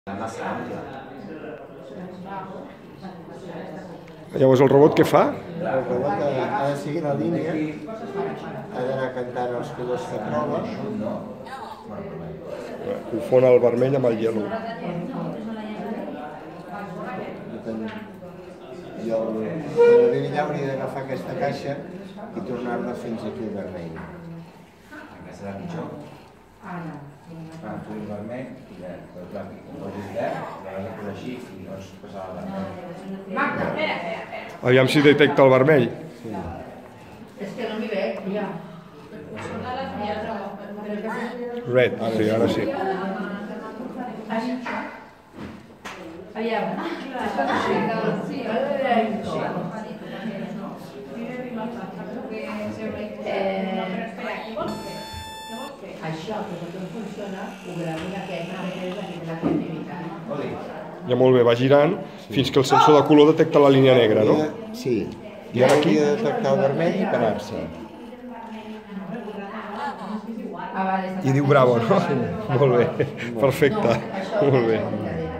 Llavors el robot què fa? El robot ha de seguir la línia, ha d'anar cantant els colors que troba. Confon el vermell amb el yellow. I quan arribi allà hauria d'agafar aquesta caixa i tornar-la fins aquí al vermell. Encara serà pitjor. Tu el vermell, però clar, com posis verd, l'has de posar així i no es passar el vermell. Magda, espera. Aviam si detecta el vermell. És que no m'hi veig, ja. Red, sí, ara sí. Aviam. Això, que no funciona, ho gravin aquesta, que és la creativitat. Ja molt bé, va girant fins que el sensor de color detecta la línia negra, no? Sí. I ara aquí? Hauria de detectar el vermell i parar-se. I diu bravo, no? Molt bé, perfecte, molt bé.